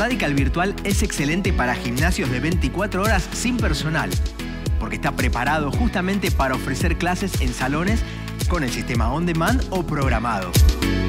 Radical Virtual es excelente para gimnasios de 24 horas sin personal, porque está preparado justamente para ofrecer clases en salones con el sistema on demand o programado.